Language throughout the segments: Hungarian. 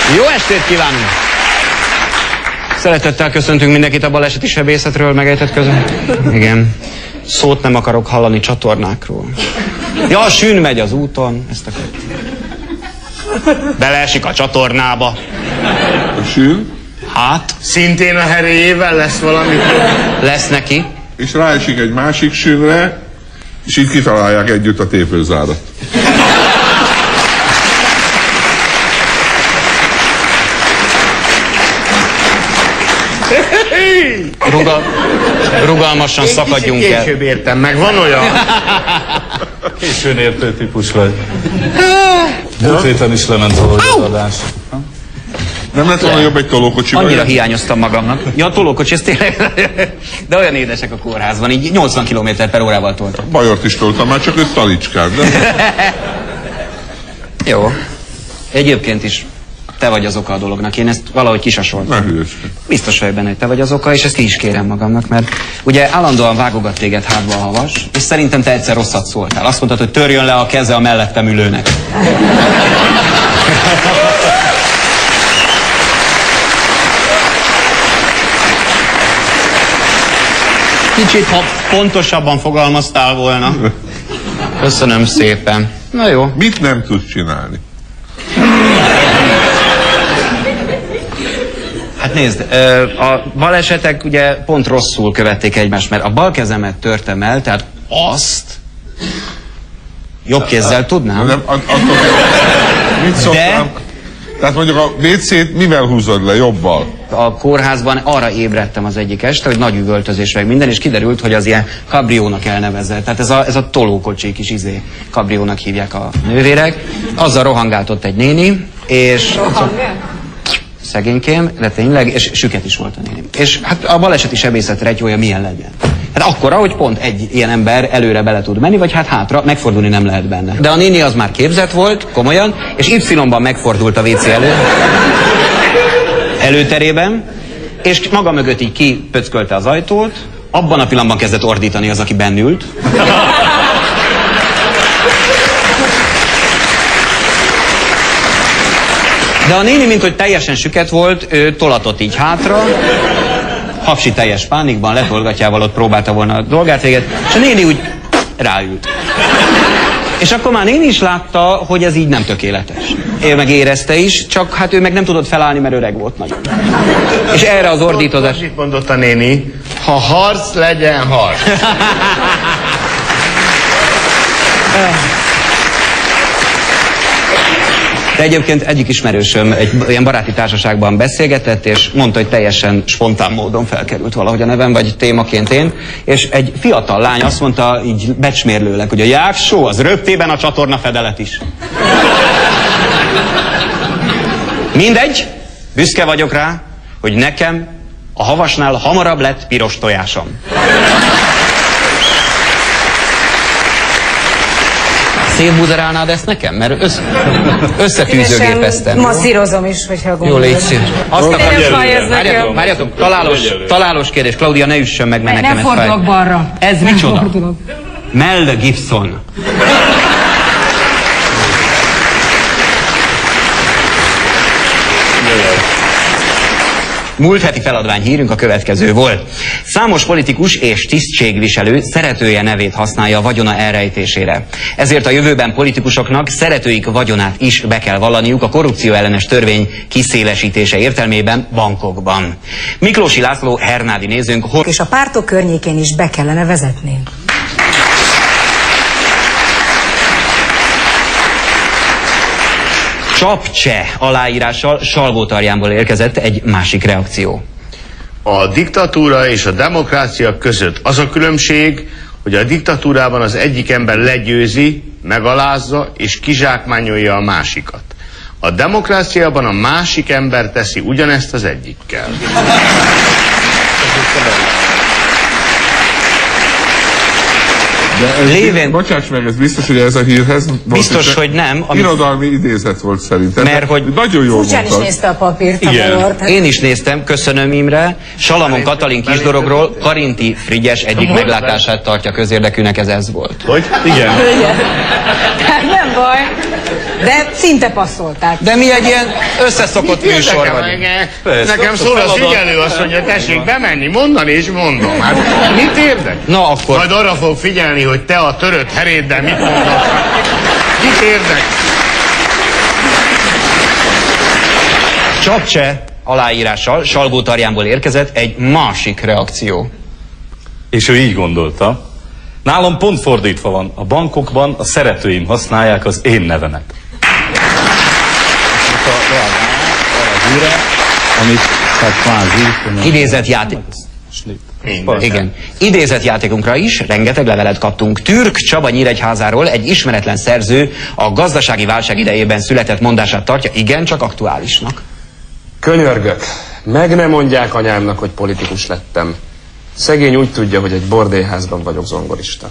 Jó estét kívánunk! Szeretettel köszöntünk mindenkit a baleseti sebészetről megejtett közön. Igen. Szót nem akarok hallani csatornákról. Ja, a sűn megy az úton. Ezt akarok. Beleesik a csatornába. A sűn? Hát? Szintén a heréjével lesz valami? Lesz neki. És ráesik egy másik sűnre, és így kitalálják együtt a tépőzárat. Rugalmasan szakadjunk el. Később értem meg, van olyan? Későn értő típus vagy. Múlt héten is lement valahogy az adás. Nem lett volna jobb egy tolókocsiban? Annyira hiányoztam magamnak. Ja, a tolókocsi, ez tényleg... De olyan édesek a kórházban, így 80 km/h toltam. Bajort is toltam, már csak 5 talicskát, de... Jó. Egyébként is te vagy az oka a dolognak. Én ezt valahogy kisasoltam. Ne hülyeskedj. Biztos vagyok benne, hogy te vagy az oka, és ezt ki is kérem magamnak, mert ugye állandóan vágogat téged hátba a havas, és szerintem te egyszer rosszat szóltál. Azt mondtad, hogy törjön le a keze a mellettem ülőnek. Kicsit, ha pontosabban fogalmaztál volna. Köszönöm szépen. Na jó. Mit nem tudsz csinálni? Hát nézd, a balesetek ugye pont rosszul követték egymást, mert a bal kezemet törtem el, tehát azt jobb kézzel tudnám. Nem, mit szoktam? Tehát mondjuk a WC-t mivel húzod le? Jobbal? A kórházban arra ébredtem az egyik este, hogy nagy üvöltözés meg minden, és kiderült, hogy az ilyen kabriónak elnevezett. Tehát ez a tolókocsi kis kabriónak hívják a nővérek. Azzal rohangáltott egy néni, és... Szegénykém, de tényleg, és süket is volt a néni. És hát a baleseti sebészet retyója milyen legyen? Hát akkora, hogy pont egy ilyen ember előre bele tud menni, vagy hát hátra, megfordulni nem lehet benne. De a néni az már képzett volt, komolyan, és Y-ban megfordult a WC előterében, és maga mögött így kipöckölte az ajtót, abban a pillanatban kezdett ordítani az, aki bennült. De a néni, mint hogy teljesen süket volt, ő tolatott így hátra, Hapsi teljes pánikban, letolgatjával ott próbálta volna a dolgát véget, és a néni úgy ráült. És akkor már néni is látta, hogy ez így nem tökéletes. Ő meg érezte is, csak hát ő meg nem tudott felállni, mert öreg volt nagyon. És erre az ordítozás... Mit mondott a néni? Ha harc, legyen harc. De egyébként egyik ismerősöm egy ilyen baráti társaságban beszélgetett, és mondta, hogy teljesen spontán módon felkerült valahogy a nevem, vagy témaként én, és egy fiatal lány azt mondta így becsmérlőleg, hogy a Jáksó az röptében a csatorna fedelet is. Mindegy, büszke vagyok rá, hogy nekem a havasnál hamarabb lett piros tojásom. Szétbuzerálnád ezt nekem? Mert összetűzőgépeztem. Masszírozom is, hogyha gondolod. Jó, légy szíves. Azt akarom, várjatok, találós kérdés. Claudia, ne üssön meg, mert nekem ez fáj. Ne fordulok balra. Ez micsoda? Mel Gibson. Múlt heti feladványhírünk a következő volt. Számos politikus és tisztségviselő szeretője nevét használja a vagyona elrejtésére. Ezért a jövőben politikusoknak szeretőik vagyonát is be kell vallaniuk a korrupció ellenes törvény kiszélesítése értelmében bankokban. Miklósi László hernádi nézőnk... És a pártok környékén is be kellene vezetni. Csapcse aláírással Salgótarjánból érkezett egy másik reakció. A diktatúra és a demokrácia között az a különbség, hogy a diktatúrában az egyik ember legyőzi, megalázza és kizsákmányolja a másikat. A demokráciában a másik ember teszi ugyanezt az egyikkel. De bocsáss meg, ez biztos, hogy ez a hírhez... Biztos, hogy nem. Irodalmi idézet volt szerintem. Mert hogy... Nagyon jól Furcsán is nézte a papírt a Bajort. Én is néztem, köszönöm Imre. Salamon Katalin kisdorogról Karinti Frigyes egyik meglátását tartja közérdekűnek, ez volt. Hogy? Igen. Nem baj. De szinte passzolták. De mi egy ilyen összeszokott műsor vagyunk. Nekem szól a figyelő, azt mondja, tessék bemenni, mondani és mondom. Hát mit érdek? Na akkor. Majd arra fog figyelni, hogy te a törött heréddel mit mondasz. Mit érdek? Csapcse aláírással Salgótarjánból érkezett egy másik reakció. És ő így gondolta, nálam pont fordítva van, a bankokban a szeretőim használják az én nevemet. Amit hát kvázi... Idézett játék. Igen. Idézett játékunkra is rengeteg levelet kaptunk. Türk Csaba Nyíregyházáról egy ismeretlen szerző a gazdasági válság idejében született mondását tartja igencsak aktuálisnak. Könyörgök, meg ne mondják anyámnak, hogy politikus lettem. Szegény úgy tudja, hogy egy bordélyházban vagyok zongorista.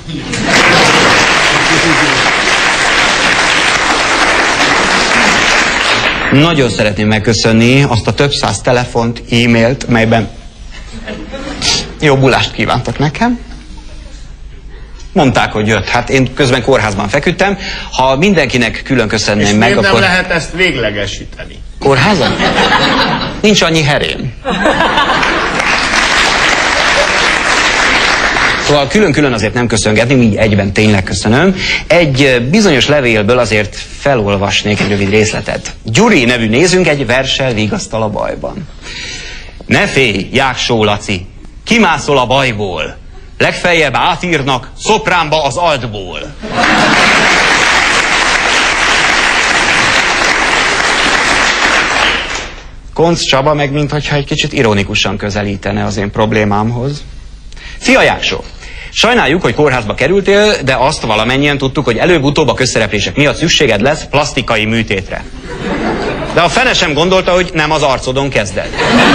Nagyon szeretném megköszönni azt a több száz telefont, e-mailt, melyben jobbulást kívántak nekem. Mondták, hogy jött. Hát én közben kórházban feküdtem. Ha mindenkinek külön köszönném és meg, akkor... akkor... nem lehet ezt véglegesíteni? Kórházan? Nincs annyi herém. Szóval külön-külön azért nem köszöngetni, így egyben tényleg köszönöm. Egy bizonyos levélből azért felolvasnék egy rövid részletet. Gyuri nevű nézünk egy verssel vigasztal a bajban. Ne félj, Jáksó Laci, kimászol a bajból. Legfeljebb átírnak szopránba az altból. Koncz Csaba meg minthogyha egy kicsit ironikusan közelítene az én problémámhoz. Szia Jáksó! Sajnáljuk, hogy kórházba kerültél, de azt valamennyien tudtuk, hogy előbb-utóbb a közszereplések miatt szükséged lesz plasztikai műtétre. De a fene sem gondolta, hogy nem az arcodon kezded.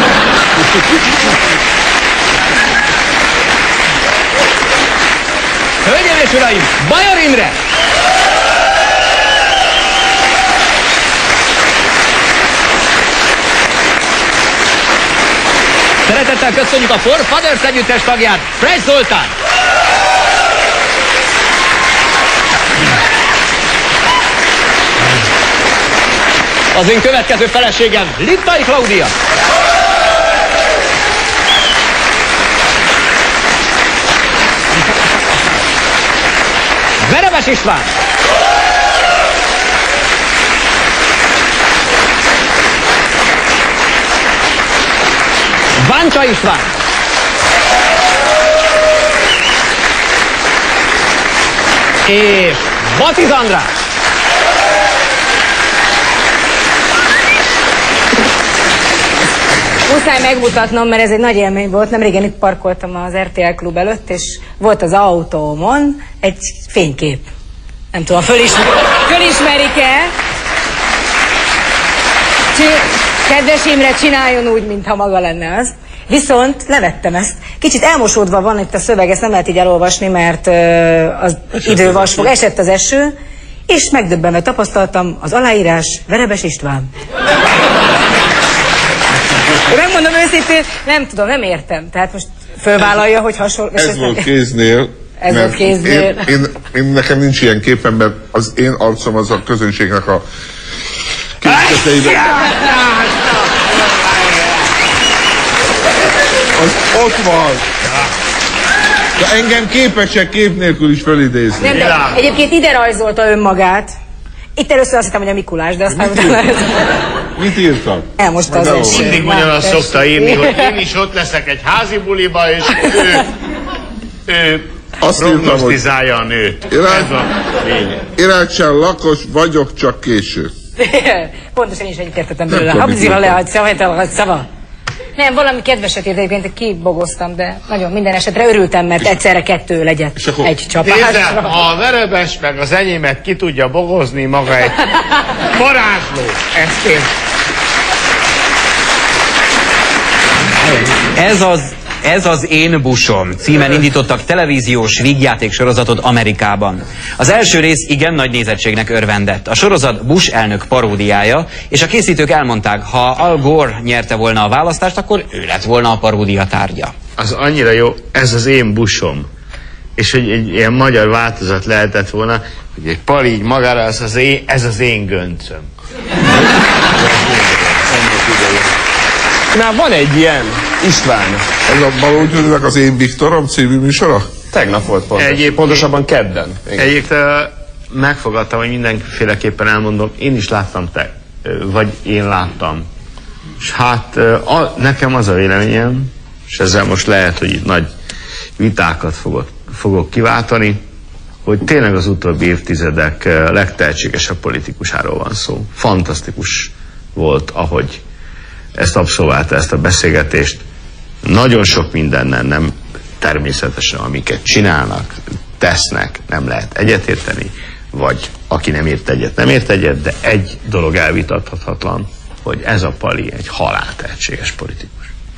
Hölgyeim és uraim, Bajor Imre! Szeretettel köszönjük a Four Fathers együttes tagját, Fresh Zoltán! Az én következő feleségem, Littai Klaudia! Verebes István! Váncsa István! És Batiz András! Muszáj megmutatnom, mert ez egy nagy élmény volt. Nemrégen itt parkoltam az RTL klub előtt, és volt az autómon egy fénykép. Nem tudom, fölismerik-e? Kedves Imre, csináljon úgy, mintha maga lenne az. Viszont levettem ezt. Kicsit elmosódva van itt a szöveg, ezt nem lehet így elolvasni, mert az idő vasfog, esett az eső, és megdöbbenve tapasztaltam, az aláírás Verebes István. Megmondom őszintén, nem tudom, nem értem. Tehát most fölvállalja, hogy hasonló... Ez volt kéznél. Ez volt kéznél. Én nekem nincs ilyen képem, mert az én arcom az a közönségnek a készleteiben. Az ott van. De engem képesek kép nélkül is felidézni. Nem, de egyébként ide rajzolta önmagát. Itt először azt hittem, hogy a Mikulás, de aztán utána... Mit írtak? Elmosta az eső. Mindig ugyanazt szokta írni, hogy én is ott leszek egy házi buliba, és ő prognosztizálja a nőt. Ez a lényeg. Iráccsán lakos vagyok, csak késő. Pontosan is egyetértettem belőle. Habzira lehagy szava. Nem, valami kedveset írt, egyébként kibogoztam, de nagyon minden esetre örültem, mert egyszerre kettő legyek egy csapásra. Nézd, ha a Verebes meg az enyémet ki tudja bogozni, maga egy varázsló. Ezt én... Ez az Én Busom címen indítottak televíziós vígjáték sorozatot Amerikában. Az első rész igen nagy nézettségnek örvendett. A sorozat Bush elnök paródiája, és a készítők elmondták, ha Al Gore nyerte volna a választást, akkor ő lett volna a paródia tárgya. Az annyira jó, ez az én busom. és hogy egy ilyen magyar változat lehetett volna, hogy egy Pali így magára, ez az én göncöm. Már van egy ilyen, István. Ez a Balógyőrnek az Én Viktorom című műsora? Tegnap volt pontosabban kedden. Egyébként megfogadtam, hogy mindenféleképpen elmondom, én is láttam vagy én láttam. És hát nekem az a véleményem, és ezzel most lehet, hogy itt nagy vitákat fogok kiváltani, hogy tényleg az utóbbi évtizedek legtehetségesebb politikusáról van szó. Fantasztikus volt, ahogy ezt abszolválta, ezt a beszélgetést. Nagyon sok mindennel nem természetesen, amiket csinálnak, tesznek, nem lehet egyetérteni, vagy aki nem ért egyet, nem ért egyet, de egy dolog elvitathatatlan, hogy ez a Pali egy haláltehetséges politikus.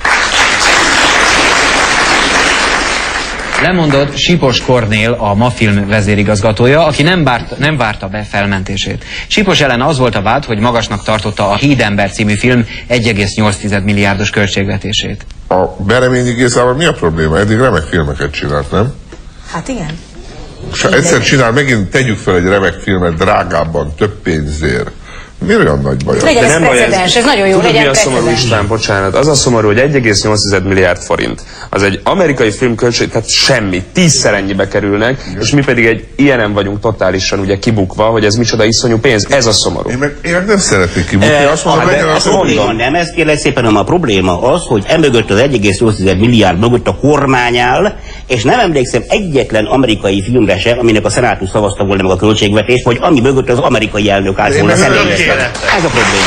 Lemondott Sipos Kornél, a Mafilm vezérigazgatója, aki nem várta be felmentését. Sipos ellen az volt a vád, hogy magasnak tartotta a Hídember című film 1,8 milliárdos költségvetését. A Bereményi Gézával mi a probléma? Eddig remek filmeket csinált, nem? Hát igen. És ha egyszer csinál, megint tegyük fel egy remek filmet drágábban, több pénzért. Miért olyan nagy baj? Legyen ez precedens, ez nagyon jó, legyen legyen precedens. Szomorú, István, bocsánat. Az a szomorú, hogy 1,8 milliárd forint. Az egy amerikai filmköltség, tehát semmi, 10-szer ennyibe kerülnek, és mi pedig egy ilyenen vagyunk totálisan ugye kibukva, hogy ez micsoda iszonyú pénz, ez a szomorú. Én meg nem szeretnék kibukni, azt mondom, legyen a probléma nem, ez kérlek szépen, hanem a probléma az, hogy emögött az 1,8 milliárd mögött a kormány áll, és nem emlékszem egyetlen amerikai filmre se, aminek a szenátus szavazta volna meg a költségvetést, vagy ami mögött az amerikai elnök állt volna személyesen. Ez a probléma.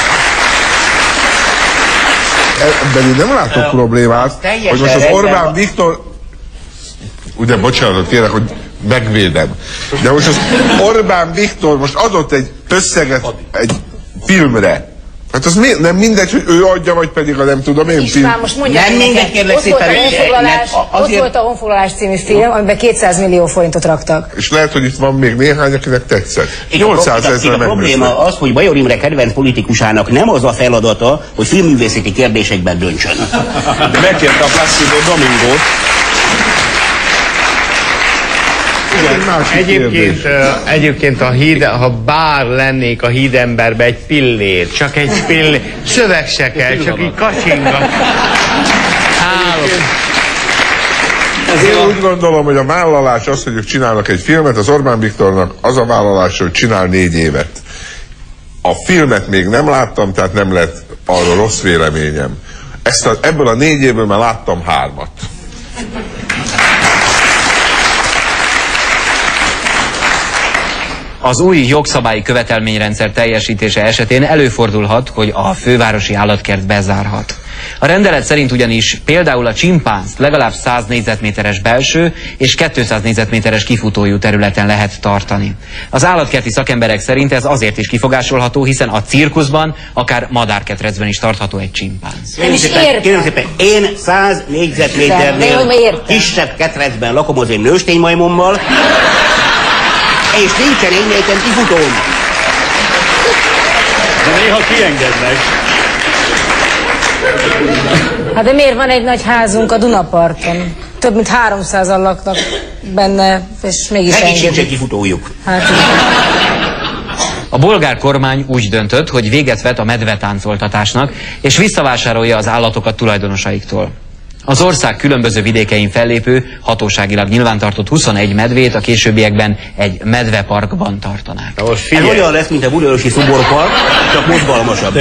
Ebben én nem látok problémát, hogy most az Orbán Viktor... Ugye, bocsánatot kérek, hogy megvédem. De most az Orbán Viktor most adott egy összeget egy filmre. Hát az nem mindegy, hogy ő adja, vagy pedig a nem tudom én film. István, most mondják, nem mindegy, kérlek szépen. Ott volt a Honfoglalás című film, amiben 200 millió forintot raktak. És lehet, hogy itt van még néhány, akinek tetszett. 800 000 a probléma az, hogy Bajor Imre kedvenc politikusának nem az a feladata, hogy filmművészeti kérdésekben döntsön. De megkérte a Placido Domingót. Egyébként ha bár lennék a Hídemberbe egy pillér, csak egy pillér, szöveg se kell, csak így kacsingat. Én úgy gondolom, hogy a vállalás az, hogy ők csinálnak egy filmet, az Orbán Viktornak az a vállalás, hogy csinál 4 évet. A filmet még nem láttam, tehát nem lett arra rossz véleményem. Ebből a 4 évből már láttam 3-at. Az új jogszabályi követelményrendszer teljesítése esetén előfordulhat, hogy a fővárosi állatkert bezárhat. A rendelet szerint ugyanis például a csimpánzt legalább 100 négyzetméteres belső és 200 négyzetméteres kifutójú területen lehet tartani. Az állatkerti szakemberek szerint ez azért is kifogásolható, hiszen a cirkuszban, akár madárketrecben is tartható egy csimpánz. Kérem szépen, én 100 négyzetméternél kisebb ketrecben lakom az én nősténymajmommal, és nincsen én nekem kifutóm. De néha kiengednek. Hát de miért van egy nagy házunk a Dunaparton? Több mint 300-an laknak benne, és mégis engedik. Sincsen kifutójuk. Hát, a bolgár kormány úgy döntött, hogy véget vet a medvetáncoltatásnak, és visszavásárolja az állatokat tulajdonosaiktól. Az ország különböző vidékein fellépő, hatóságilag nyilvántartott 21 medvét a későbbiekben egy medveparkban tartanák. Ez olyan lesz, mint a Budaörsi szoborpark, csak mozgalmasabb.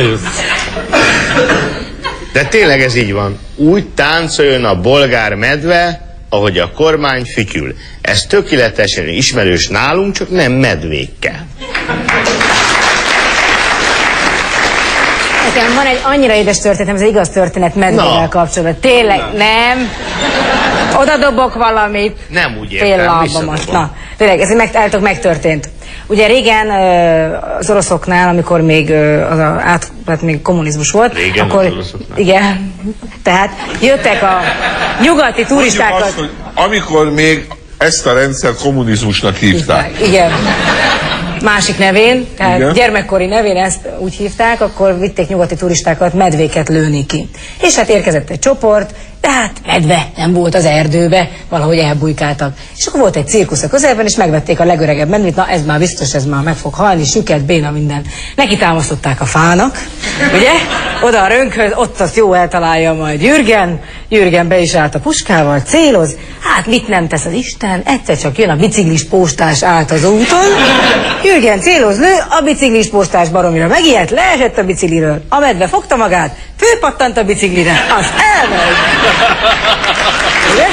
De tényleg ez így van. Úgy táncoljon a bolgár medve, ahogy a kormány fütyül. Ez tökéletesen ismerős nálunk, csak nem medvékkel. nekem van egy annyira édes történetem, ez egy igaz történet medvével kapcsolatban. Tényleg, nem. Oda dobok valamit. Nem úgy értem, most. Na, tényleg, ez megtörtént. Ugye régen az oroszoknál, amikor még hát még kommunizmus volt, régen akkor igen, tehát jöttek a nyugati turistákat. Azt, hogy amikor még ezt a rendszer kommunizmusnak hívták. Igen. Másik nevén, tehát igen, gyermekkori nevén ezt úgy hívták, akkor vitték nyugati turistákat medvéket lőni ki. És hát érkezett egy csoport, de hát medve nem volt az erdőbe, valahogy elbujkáltak. És akkor volt egy cirkusz a közelben, és megvették a legöregebb medvét, na ez már biztos, ez már meg fog halni, süket, béna, minden. Neki támasztották a fának, ugye? Oda a rönkhöz, ott azt jó eltalálja majd Jürgen. Jürgen be is állt a puskával, céloz. Hát mit nem tesz az Isten? Egyszer csak jön a biciklis postás át az úton. Jürgen céloz, lő, a biciklis postás baromira megijedt, leesett a bicikliről. A medve fogta magát, fölpattant a biciklire, az elmegy. Ugye?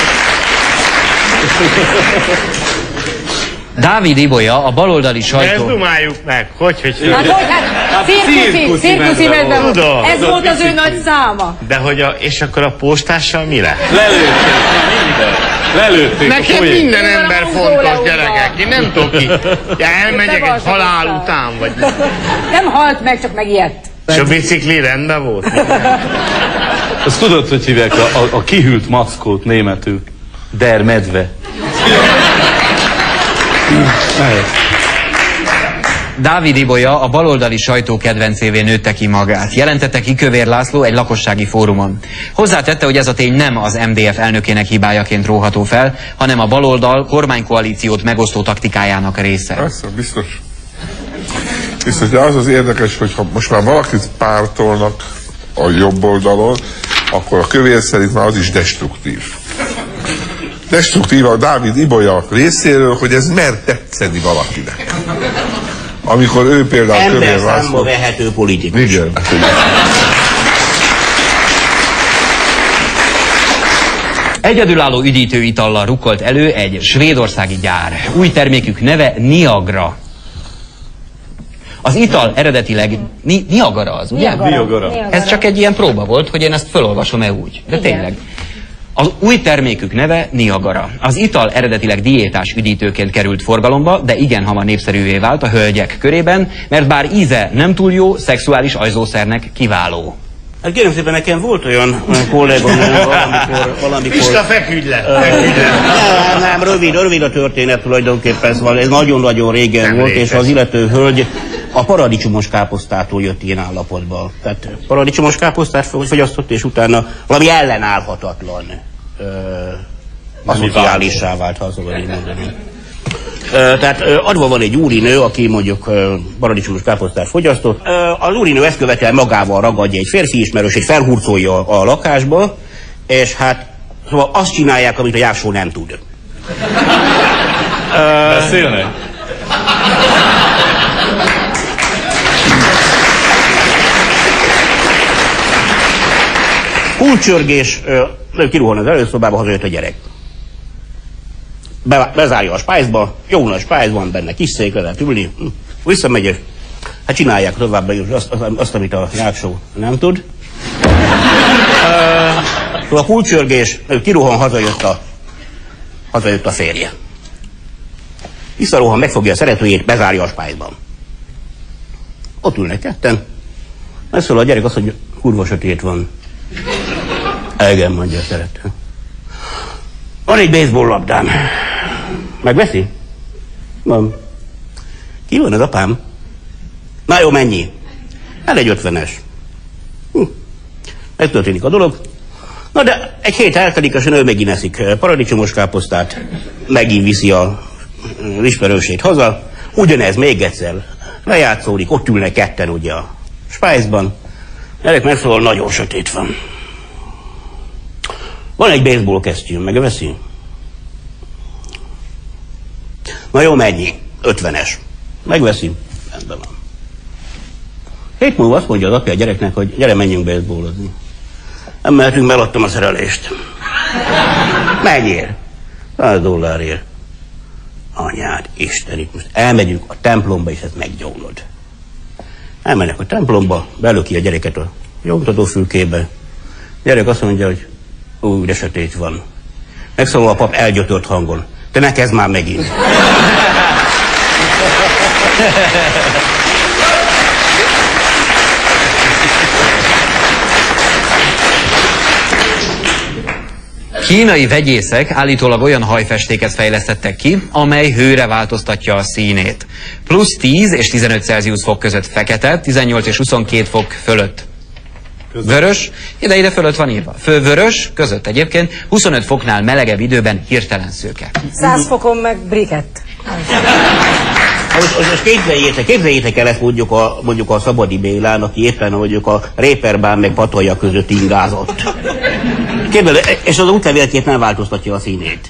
Dávid Ibolya, a baloldali sajtó... Ezt dumáljuk meg, hogy... Hát cirkuszi medve volt. Ez volt az ő nagy száma. De hogy és akkor a postással mi lett? Lelőtték. Nekem minden ember fontos, gyerekek. Én nem tudok ki. Elmegyek egy halál után, vagy... Nem halt meg, csak megijedt. És a bicikli rendben volt? Azt tudod, hogy hívják a kihűlt mackót németül? Der medve. Dávid Ibolya, a baloldali sajtó kedvencévé nőtte ki magát. Jelentette ki Kövér László egy lakossági fórumon. Hozzátette, hogy ez a tény nem az MDF elnökének hibájaként róható fel, hanem a baloldal kormánykoalíciót megosztó taktikájának része. Persze, biztos. Biztos, de az az érdekes, hogy ha most már valakit pártolnak a jobb oldalon, akkor a Kövér szerint már az is destruktív. Destruktív a Dávid Ibolya részéről, hogy ez mer tetszeni valakinek. Amikor ő például Kövér László... Emberszámba vehető politikus. Igen. Egyedülálló üdítő itallal rukkolt elő egy svédországi gyár. Új termékük neve Niagara. Az ital eredetileg Niagara az, ugye? Niagara. Ez csak egy ilyen próba volt, hogy én ezt felolvasom-e úgy. De igen. Tényleg. Az új termékük neve Niagara. Az ital eredetileg diétás üdítőként került forgalomba, de igen hamar népszerűvé vált a hölgyek körében, mert bár íze nem túl jó, szexuális ajzószernek kiváló. Hát kérem szépen, nekem volt olyan kollégom, valamikor... Pista, feküdj le! Nem, rövid a történet tulajdonképpen, szóval ez nagyon-nagyon régen nem volt, létez. és az illető hölgy a paradicsomos káposztától jött ilyen állapotba. Tehát paradicsomos káposztát fogyasztott, és utána valami ellenállhatatlan aszociálissá vált, ha azt szabad így mondani. Tehát adva van egy úrinő, aki mondjuk paradicsomos káposztát fogyasztott. Az úrinő ezt követően magával ragadja egy férfi ismerős, egy felhurcolja a lakásba, és hát szóval azt csinálják, amit a Jászó nem tud. Beszélnek? Kulcsörgés, kiruhan az előszobába, hazajött a gyerek. Bezárja a spájzba, jó nagy spájz van benne, kis székre lehet ülni, visszamegy, hát csinálják továbbra is azt, amit a Jákszó nem tud. A kulcsörgés, kiruhan, hazajött a férje. Visszarohan, megfogja a szeretőjét, bezárja a spájzban. Ott ülnek ketten, megszólal a gyerek azt, hogy kurva sötét van. Igen, mondja a szerető. Van egy baseball labdám. Megveszi? Van. Ki van az apám? Na jó, mennyi? Hát egy 50-es. Megtörténik a dolog. Na de egy hét eltelik, és a nő megint eszik paradicsomos káposztát, megint viszi a ismerősét haza. Ugyanez még egyszer lejátszódik, ott ülnek ketten ugye a spájzban. Gyerek megszólal, nagyon sötét van. Van egy baseball kesztyűm, megveszi? Na jó, mennyi? 50-es. Megveszi? Rendben van. Hét múlva azt mondja az apja a gyereknek, hogy gyere, menjünk baseballozni. Nem mehetünk, eladtam a szerelést. Mennyiért? $100. Anyád, Isten, itt most elmegyünk a templomba, és ezt meggyónod. Elmennek a templomba, belöki a gyereket a nyomtatófülkébe. A gyerek azt mondja, hogy de sötét van. Megszólal a pap elgyötört hangon. Te ne kezd már megint. Kínai vegyészek állítólag olyan hajfestéket fejlesztettek ki, amely hőre változtatja a színét. Plusz 10 és 15 Celsius fok között fekete, 18 és 22 fok fölött Vörös, ide fölött van írva. Vörös, között egyébként, 25 foknál melegebb időben hirtelen szőke. 100 fokon meg brikett. Most képzeljétek el ezt mondjuk a Szabadi Bélán, aki éppen mondjuk a Réperbán meg Patolja között ingázott. És az útlevélkép nem változtatja a színét.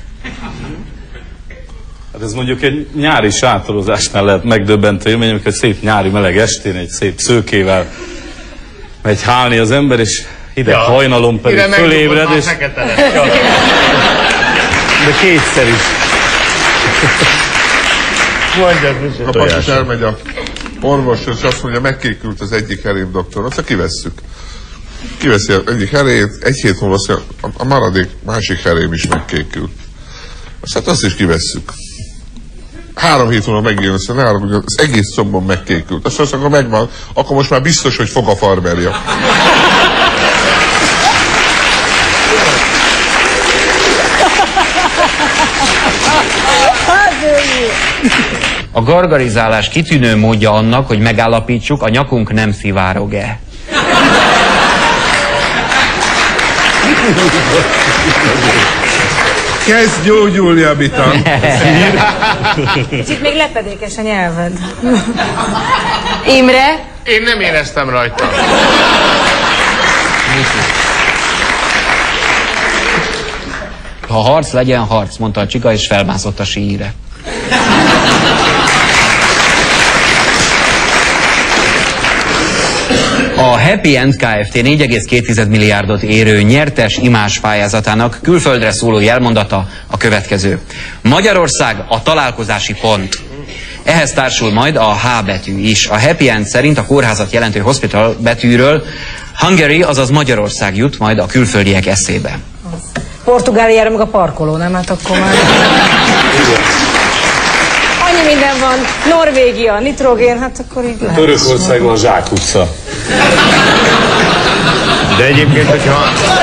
Hát ez mondjuk egy nyári sátorozásnál lehet megdöbbentő élmény, amikor egy szép nyári meleg estén egy szép szőkével megy hálni az ember, és hideg hajnalon pedig fölébred, és... De kétszer is. A pasis elmegy a orvoshoz, és azt mondja, megkékült az egyik herém, doktor. Azt kivesszük. Kiveszi az egyik herét, egy hét múlva a maradék másik herém is megkékült. Azt is kivesszük. 3 hét múlva megjön, az egész szombon megkékült. Azt akkor megvan, akkor most már biztos, hogy fog a farmerja. A gargarizálás kitűnő módja annak, hogy megállapítsuk, a nyakunk nem szivárog-e. Kezd gyógyulni a bita. Kicsit még lepedékes a nyelved. Imre? Én nem éreztem rajta. Ha harc legyen harc, mondta a csika, és felmászott a síre. A Happy End Kft. 4,2 milliárdot érő nyertes imázs pályázatának külföldre szóló jelmondata a következő. Magyarország a találkozási pont. Ehhez társul majd a H betű is. A Happy End szerint a kórházat jelentő hospital betűről Hungary, azaz Magyarország jut majd a külföldiek eszébe. Portugáliára meg a parkoló, nem? Hát akkor már... Annyi minden van. Norvégia, nitrogén, hát akkor így lehet. Törökországban a Zsákutca. De egyébként, hogyha...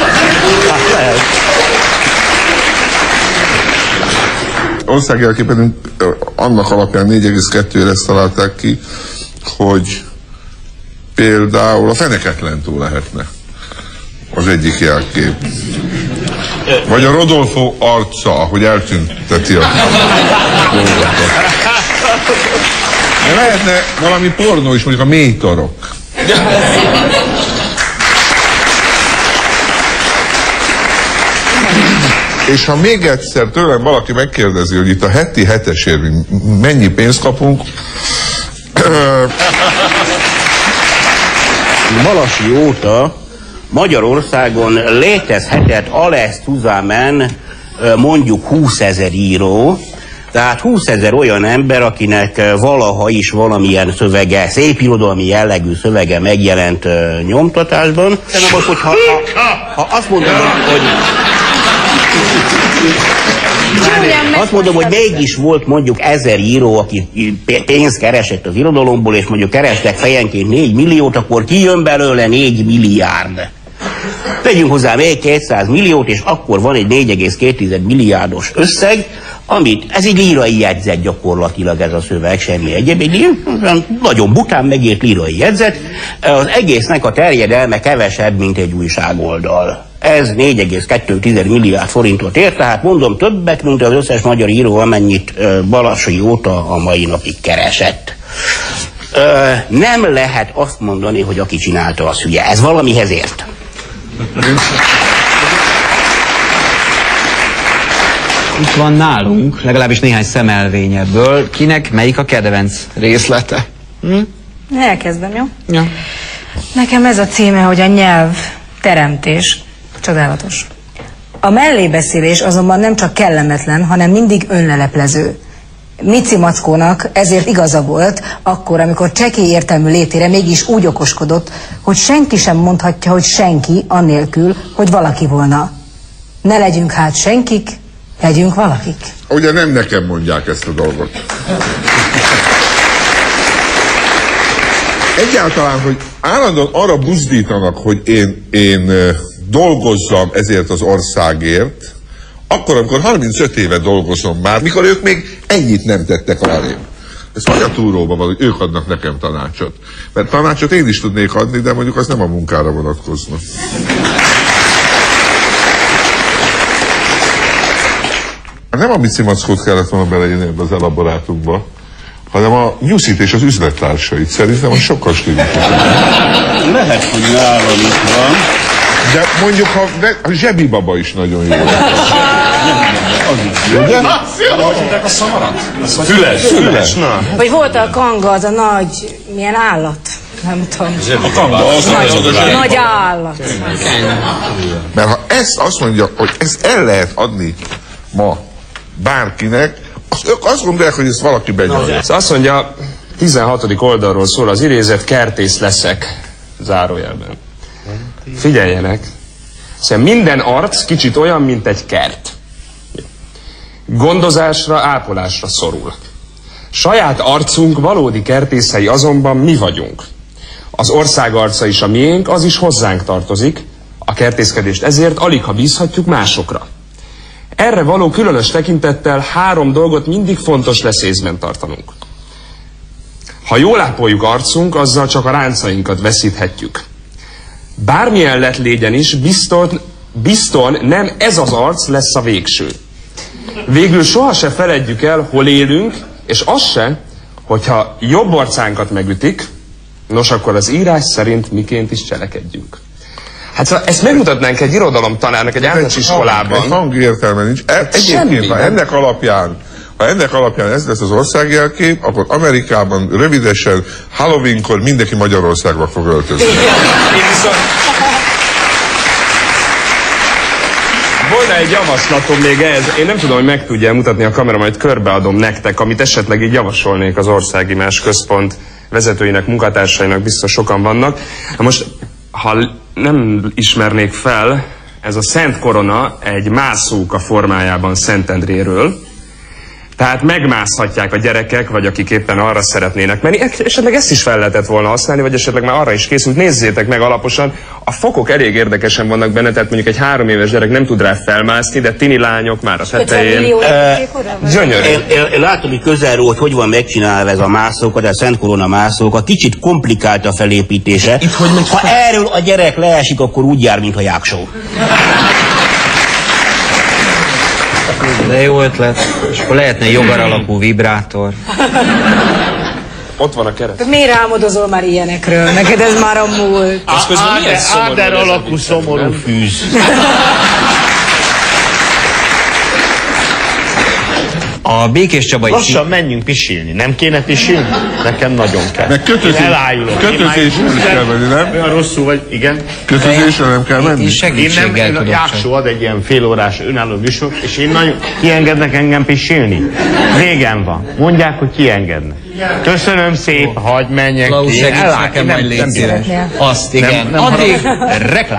Országjelképpen annak alapján 4,2-re találták ki, hogy például a Feneketlentó lehetne az egyik jelkép. Vagy a Rodolfo arca, ahogy eltünteti a dolgokat. De lehetne valami pornó is, mondjuk a mélytorok. És ha még egyszer tőlem valaki megkérdezi, hogy itt a heti hetesért mennyi pénzt kapunk, Balasi óta Magyarországon létezhetett Alex Tuzamen mondjuk 20 000 író, tehát 20 000 olyan ember, akinek valaha is valamilyen szövege, szép irodalmi jellegű szövege megjelent nyomtatásban. De most, hogyha ha azt mondom, hogy azt mondom, hogy mégis volt mondjuk 1000 író, aki pénzt keresett az irodalomból, és mondjuk kerestek fejenként 4 milliót, akkor kijön belőle 4 milliárd. Tegyünk hozzá még 200 milliót, és akkor van egy 4,2 milliárdos összeg, amit, ez egy lírai jegyzet gyakorlatilag ez a szöveg, semmi egyéb, egy nagyon bután megírt lírai jegyzet, az egésznek a terjedelme kevesebb, mint egy újságoldal. Ez 4,2 milliárd forintot ér, tehát mondom többet, mint az összes magyar író, amennyit Balasi óta a mai napig keresett. Nem lehet azt mondani, hogy aki csinálta, az hülye. Ez valamihez ért. Itt van nálunk legalábbis néhány szemelvény ebből. Kinek melyik a kedvenc részlete? Elkezdem, jó? Ja. Nekem ez a címe, hogy a nyelv teremtés. Csodálatos. A mellébeszélés azonban nem csak kellemetlen, hanem mindig önleleplező. Mici Mackónak ezért igaza volt, akkor, amikor csekély értelmű létére mégis úgy okoskodott, hogy senki sem mondhatja, hogy senki, annélkül, hogy valaki volna. Ne legyünk hát senkik, legyünk valakik. ugye nem nekem mondják ezt a dolgot. Egyáltalán, hogy állandóan arra buzdítanak, hogy én dolgozzam ezért az országért, akkor, amikor 35 éve dolgozom már, mikor ők még ennyit nem tettek arrébb. Ez vagy a túróban van, hogy ők adnak nekem tanácsot. Mert tanácsot én is tudnék adni, de mondjuk az nem a munkára vonatkozna. Nem a bicimackót kellett volna beleírni ebbe az elaborátumba, hanem a Nyuszit és az üzlettársait. Szerintem az sokkal stílusosabb. Lehet, hogy nálam itt van. De mondjuk, ha a Zsebi baba is nagyon jó. Ugye? A szamarat? Füles. Vagy volt a kanga, az a nagy, milyen állat? Nem tudom. A kanga, nagy állat. Mert ha ezt azt mondja, hogy ezt el lehet adni ma bárkinek, ők azt gondolják, hogy ezt valaki benyomja. Azt mondja, 16. oldalról szól az idézet, kertész leszek, zárójelben. Figyeljenek, szóval minden arc kicsit olyan, mint egy kert. Gondozásra, ápolásra szorul. Saját arcunk valódi kertészei azonban mi vagyunk. Az ország arca is a miénk, az is hozzánk tartozik, a kertészkedést ezért aligha bízhatjuk másokra. Erre való különös tekintettel 3 dolgot mindig fontos lesz észben tartanunk. Ha jól ápoljuk arcunk, azzal csak a ráncainkat veszíthetjük. Bármilyen lett légyen is, bizton nem ez az arc lesz a végső. Végül sohasem feledjük el, hol élünk, és az se, hogyha jobb arcánkat megütik, nos akkor az írás szerint miként is cselekedjünk. Hát szóval ezt megmutatnánk egy irodalomtanárnak egy általános iskolában. Egy hangértelme nincs. Egyébként, ha ennek alapján ez lesz az országjelkép, akkor Amerikában rövidesen Halloweenkor mindenki Magyarországba fog öltözni. Volna egy javaslatom még ehhez. Én nem tudom, hogy meg tudja mutatni a kamera, majd körbeadom nektek, amit esetleg így javasolnék az Országimás Központ vezetőinek, munkatársainak, biztos sokan vannak. Most, ha nem ismernék fel, ez a Szent Korona egy mászóka formájában Szentendréről. Tehát megmászhatják a gyerekek, vagy akik éppen arra szeretnének menni. Esetleg ezt is fel lehetett volna használni, vagy esetleg már arra is készült. Nézzétek meg alaposan. A fokok elég érdekesen vannak benne, tehát mondjuk egy 3 éves gyerek nem tud rá felmászni, de tini lányok már a tetején. Gyönyörű. Én látom, hogy közelről, hogy van megcsinálva ez a mászóka, de a Szent Korona mászóka. Kicsit komplikált a felépítése. Ha erről a gyerek leesik, akkor úgy jár, mint a jáksó. De jó ötlet. És akkor lehetne jogar alapú vibrátor. Ott van a keret. Miért álmodozol már ilyenekről? Neked ez már a múlt. Áder alakú szomorú fűz. A Békés Csabai... Lassan menjünk pisilni. Nem kéne pisilni? Nekem nagyon kell. Meg kötözésre is kell menni, nem? Olyan rosszul vagy, igen. Kötözésre nem kell menni? Én a Jáksó ad egy ilyen félórás önálló műsor, és én nagyon... Kiengednek engem pisilni? Végem van. Mondják, hogy kiengednek. Köszönöm szépen, hadd menjek. Klaus, segíts nekem majd légy szíves. Azt, igen. Addig reklám.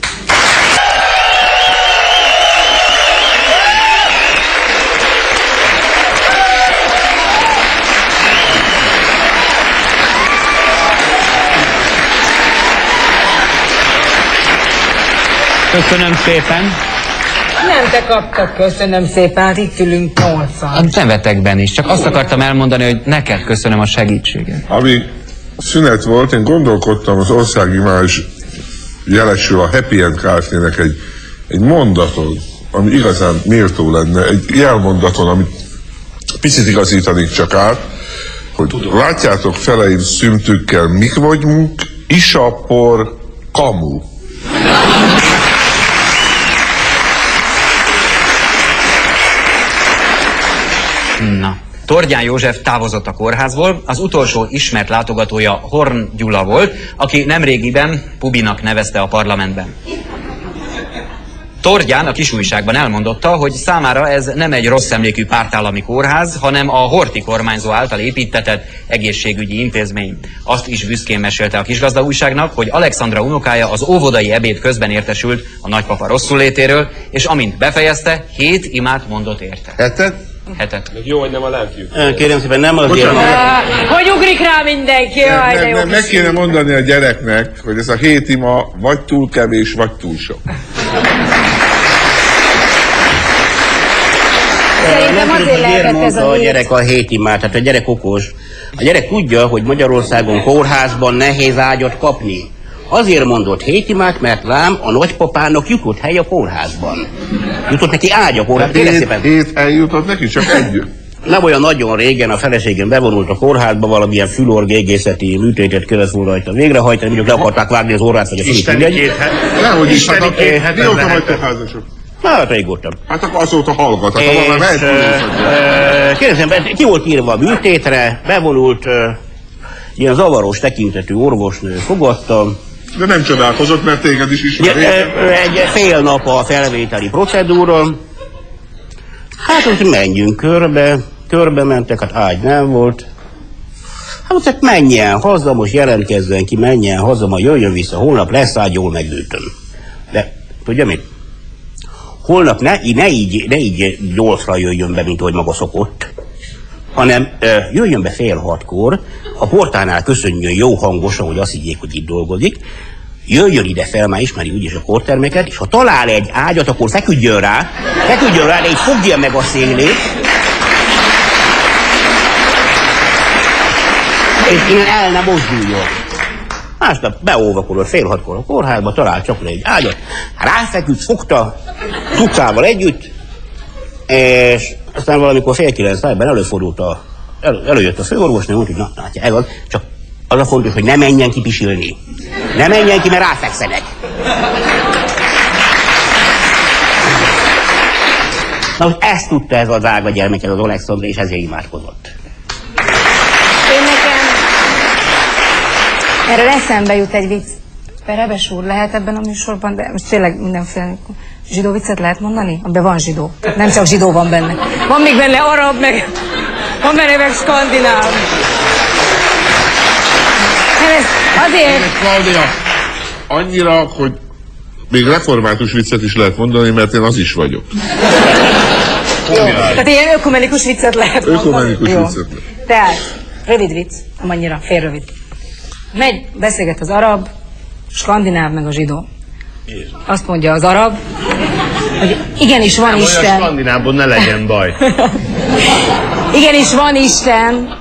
Köszönöm szépen. Nem te kaptad, köszönöm szépen, hát itt ülünk 8-an. Nevetekben is, csak azt akartam elmondani, hogy neked köszönöm a segítséget. Amíg szünet volt, én gondolkodtam az Országimás jelesül a Happy End Kft-nek egy mondaton, ami igazán méltó lenne, egy jelmondaton, amit picit igazítanék csak át, hogy látjátok feleim szümtükkel, mik vagyunk, isapor, kamu. Na, Tordján József távozott a kórházból, az utolsó ismert látogatója Horn Gyula volt, aki nemrégiben Pubinak nevezte a parlamentben. Tordján a Kisújságban elmondotta, hogy számára ez nem egy rossz emlékű pártállami kórház, hanem a Horthy kormányzó által építtetett egészségügyi intézmény. Azt is büszkén mesélte a Kisgazda újságnak, hogy Alexandra unokája az óvodai ebéd közben értesült a nagypapa rosszulétéről, és amint befejezte, 7 imát mondott érte. 7. Jó, hogy nem a lelkjük. Kérem szépen, nem azért... Hogy ugrik rá mindenki? Jaj, de jó. Nem, meg kéne mondani a gyereknek, hogy ez a 7 ima vagy túl kevés, vagy túl sok. Szerintem azért lehetett ez a gyerek a hétimát, tehát a gyerek okos. A gyerek tudja, hogy Magyarországon kórházban nehéz ágyat kapni. Azért mondott hétimát, mert lám a nagypapának jutott hely a kórházban. Jutott neki ágy a kórházban. Hét hely jutott neki, csak egy. Nem olyan nagyon régen a feleségem bevonult a kórházba, valamilyen fülorgégészeti műtétet kellett volna rajta végrehajtani, mondjuk le akarták vágni az orrát, vagy a fülét. Nehogy is, hát mióta vagytok házasok? Hát régóta. Hát akkor azóta hallgat, hát akkor már kérdezem, ki volt írva a műtétre, bevonult ilyen zavaros tekintetű orvosnő fogadta. De nem csodálkozott, mert téged is ismer. Egy fél nap a felvételi procedúra. Hát ott menjünk körbe mentek, hát ágy nem volt. Hát ott menjen haza, most jelentkezzen ki, menjen haza, majd jöjjön vissza, holnap lesz ágy, jól megültön. De tudja mit? Holnap ne így 8-ra jöjjön be, mint ahogy maga szokott, hanem jöjjön be fél 6-kor, a portánál köszönjön jó hangosan, hogy azt higgyék, hogy itt dolgozik, jöjjön ide fel, már ismeri úgyis a korterméket, és ha talál egy ágyat, akkor feküdjön rá, de így fogja meg a szélét, és innen el nem mozduljon. Másnap beóvakodott fél 6-kor a kórházba, talált csak egy ágyat, ráfeküdt, fogta, cuccával együtt, és aztán valamikor fél 9 tájban előfordult előjött a főorvosnő, mondta, hogy na, látja, ez az, csak az a fontos, hogy ne menjen ki pisilni. Ne menjen ki, mert ráfekszenek. Na most ezt tudta ez a drága gyermek, ez az Alexandra, és ezért imádkozott. Én nekem erről eszembe jut egy vicc. Perebes úr, lehet ebben a műsorban, de most tényleg mindenféle zsidó viccet lehet mondani? Amiben van zsidó. Nem csak zsidó van benne. Van még benne arab, meg van benne meg skandináv. Ez azért... Klaudia, annyira, hogy még református viccet is lehet mondani, mert én az is vagyok. Tehát ilyen ökumenikus viccet lehet mondani. Ökumenikus viccet lehet. Tehát, rövid vicc, amannyira félrövid. Megy, beszélget az arab, skandináv meg a zsidó. Azt mondja az arab, hogy igenis van Isten. Olyan skandinávban ne legyen baj. Igenis van Isten.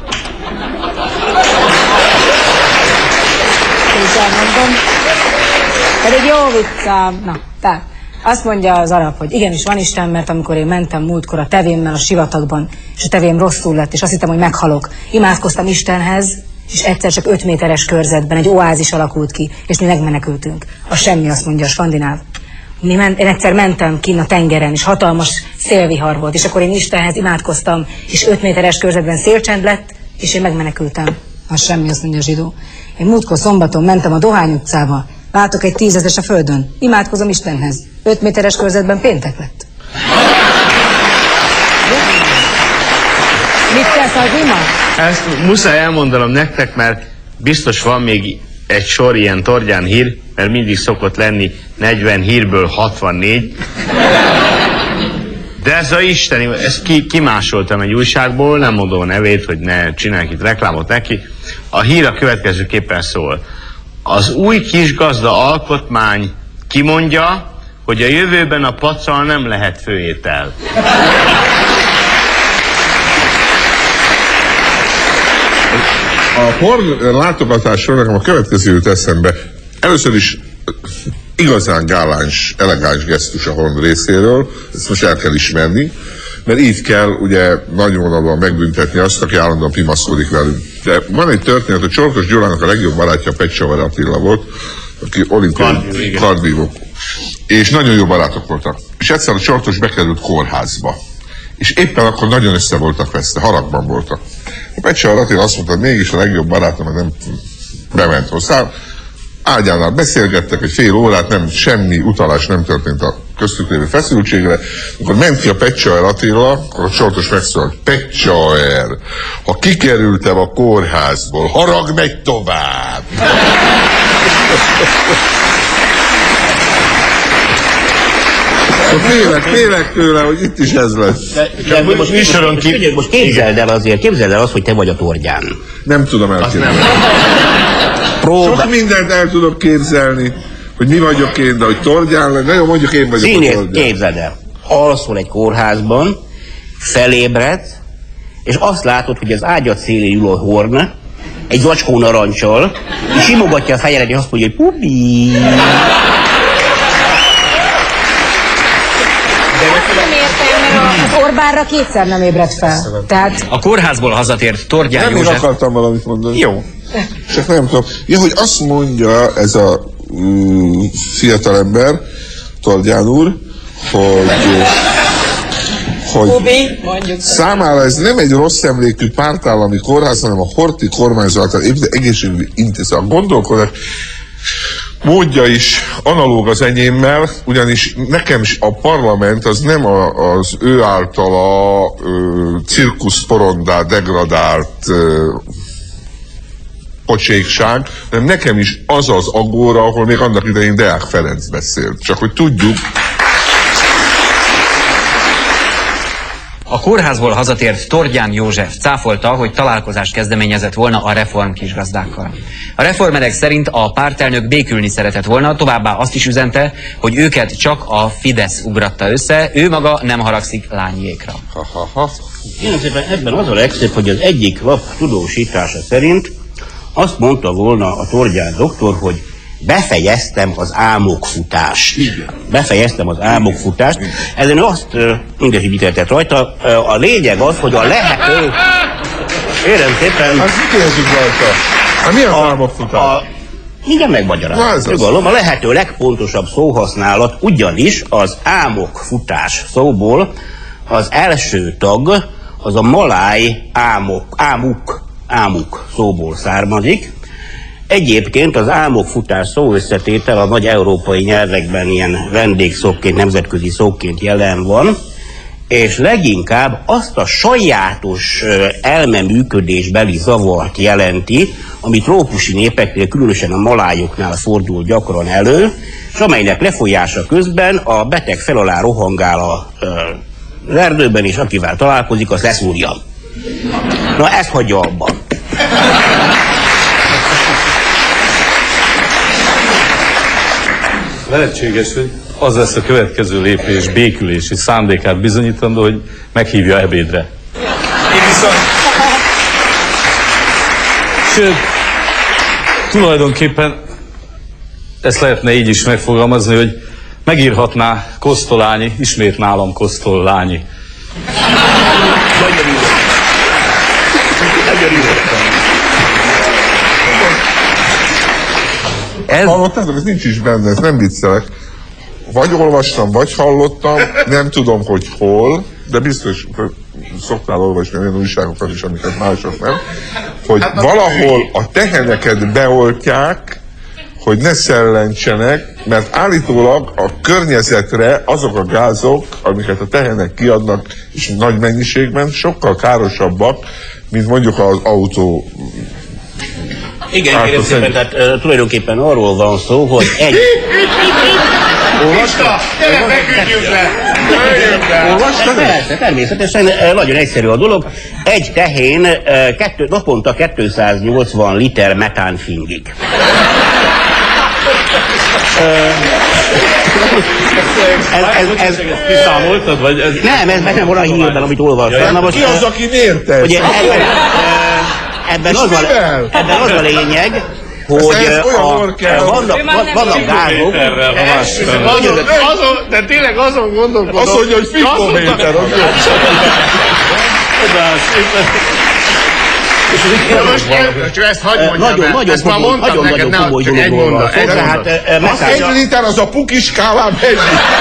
Pedig jó viccám. Na, tehát azt mondja az arab, hogy igenis van Isten, mert amikor én mentem múltkor a tevémmel a sivatagban, és a tevém rosszul lett, és azt hittem, hogy meghalok. Imádkoztam Istenhez, és egyszer csak 5 méteres körzetben egy oázis alakult ki, és mi megmenekültünk. A semmi, azt mondja a skandináv. Én egyszer mentem kinn a tengeren, és hatalmas szélvihar volt, és akkor én Istenhez imádkoztam, és 5 méteres körzetben szélcsend lett, és én megmenekültem. A semmi, azt mondja a zsidó. Én múltkor szombaton mentem a Dohány utcába, látok egy 10 000-es a földön, imádkozom Istenhez. 5 méteres körzetben péntek lett. Mit tesz az ima? Ezt muszáj elmondanom nektek, mert biztos van még egy sor ilyen torgyán hír, mert mindig szokott lenni 40 hírből 64. De ez a isteni, ezt kimásoltam egy újságból, nem mondom a nevét, hogy ne csinálják itt reklámot neki. A hír a következőképpen szól. Az új kisgazda alkotmány kimondja, hogy a jövőben a paccal nem lehet főétel. A porn látogatásról nekem a következő jut eszembe. Először is igazán gáláns, elegáns gesztus a Horn részéről, ezt most el kell ismerni, mert így kell ugye nagyvonalúan megbüntetni azt, aki állandóan pimaszkodik velünk. De van egy történet, hogy Csortos Gyulának a legjobb barátja Peccsavar Attila volt, aki olimpiai kardvívó. És nagyon jó barátok voltak. És egyszer a Csortos bekerült kórházba. És éppen akkor nagyon össze voltak veszte, haragban voltak. Peccsavar Attila azt mondta, hogy mégis a legjobb barátom, mert nem bement hozzá. Ágyánál beszélgettek egy fél órát, semmi utalás nem történt a köztük lévő feszültségre. Amikor ment ki a Peccsavar Attila, akkor a Csortos megszólalt, Peccsavar, ha kikerültem a kórházból, harag megy tovább. Félek tőle, hogy itt is ez lesz. De most képzeld el azt, hogy te vagy a torgyán. Nem tudom elképzelni. Sok mindent el tudok képzelni, hogy mi vagyok én, de hogy torgyán lenni. Na jó, mondjuk én vagyok a torgyán. Képzeld el, alszol egy kórházban, felébredsz, és azt látod, hogy az ágyad szélén ül a Horn, egy zacskó narancsal, és simogatja a fejedet, és azt mondja, hogy pupi. Nem értem, mert az Orbánra kétszer nem ébredt fel. Tehát... A kórházból hazatért Tordján Nem, József... én akartam valamit mondani. Jó. Csak nem tudom. Ja, hogy azt mondja ez a fiatalember, Tordján úr, hogy számára ez nem egy rossz emlékű pártállami kórház, hanem a Horthy kormányzat által épített egészségügyi intézet. A gondolkodás módja is analóg az enyémmel, ugyanis nekem is a parlament az nem az ő általa cirkuszporondá degradált pocsékság, hanem nekem is az az agóra, ahol még annak idején Deák Ferenc beszélt. Csak hogy tudjuk. A kórházból hazatért Tordján József cáfolta, hogy találkozást kezdeményezett volna a Reform kisgazdákkal. A reformerek szerint a pártelnök békülni szeretett volna, továbbá azt is üzente, hogy őket csak a Fidesz ugratta össze, ő maga nem haragszik lányékra. Én szépen ebben az a legszebb, hogy az egyik lap tudósítása szerint azt mondta volna a Tordján doktor, hogy befejeztem az álmokfutást. Befejeztem az álmokfutást. Ezen azt mindegy, mit értett rajta. A lényeg az, hogy a lehető... Érem szépen... Hát mit érzünk rajta? Hát mi az álmokfutás? Igen, megmagyarázom. A lehető legfontosabb szóhasználat, ugyanis az álmokfutás szóból az első tag, az a maláj ámuk szóból származik. Egyébként az álmokfutás szó összetétel a nagy európai nyelvekben ilyen vendégszóként, nemzetközi szóként jelen van, és leginkább azt a sajátos elmeműködésbeli zavart jelenti, ami trópusi népeknél, különösen a malájoknál fordul gyakran elő, és amelynek lefolyása közben a beteg fel alá rohangál az erdőben, és akivel találkozik, az leszúrja. Na, ezt hagyja abban. Lehetséges, hogy az lesz a következő lépés békülési szándékát bizonyítandó, hogy meghívja ebédre. Én viszont... Sőt, tulajdonképpen ezt lehetne így is megfogalmazni, hogy megírhatná Kosztolányi, ismét nálam Kosztolányi. Hallottátok? Ez nincs is benne, ez nem viccelek. Vagy olvastam, vagy hallottam, nem tudom, hogy hol, de biztos szoktál olvasni olyan újságokat is, amiket mások nem, hogy valahol a teheneket beoltják, hogy ne szellentsenek, mert állítólag a környezetre azok a gázok, amiket a tehenek kiadnak, és nagy mennyiségben, sokkal károsabbak, mint mondjuk az autó. Igen, kérem szépen, tehát tulajdonképpen arról van szó, hogy egy... Olvasta? Gyere, feküdjünk le! Olvasta? Persze, természetesen nagyon egyszerű a dolog. Egy tehén naponta 280 liter metán fingik. Ez kiszámoltad, vagy ez... Nem, ez nem van a hírben, amit olvastam. Ki az, aki mérte? Ebben az a lényeg, hogy vannak gázok. De tényleg azon gondolkodom. Azt mondja, hogy fikométer. Csak ezt hagyd mondjam el. Ezt már mondtam neked, ne csak egy mondat. Egy liter az a pukiskálán megy.